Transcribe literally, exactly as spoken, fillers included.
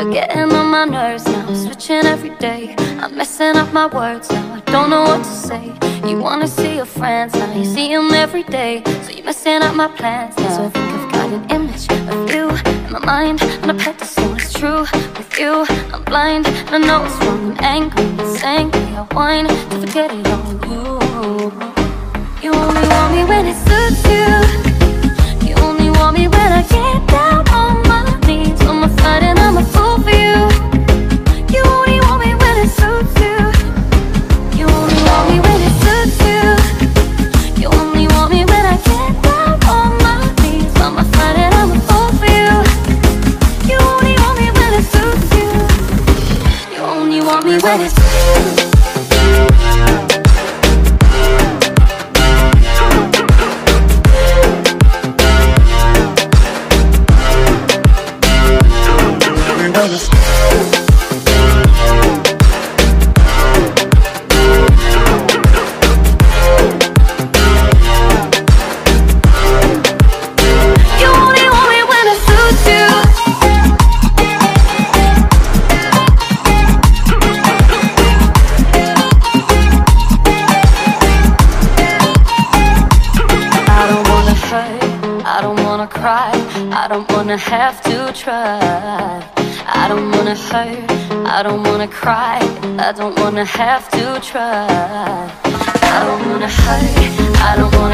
You're getting on my nerves now, switching every day. I'm messing up my words now, I don't know what to say. You wanna see your friends now, you see them every day. So you're messing up my plans now. So I think I've got an image of you in my mind, on a pedestal, it's true. With you, I'm blind, and I know it's wrong. I'm angry, it's angry, I whine to forget it all. You, you only want me when it suits you. You only want me when I get down on my knees. I'm a fight and I'm a fool for you. You only want me when it suits you. You only want me when it suits you. You only want me when I get down on my knees. I'm a fight and I'm a fool for you. You only want me when it suits you. You only want me when it suits you. I don't wanna have to try. I don't wanna hurt, I don't wanna cry. I don't wanna have to try. I don't wanna hurt, I don't wanna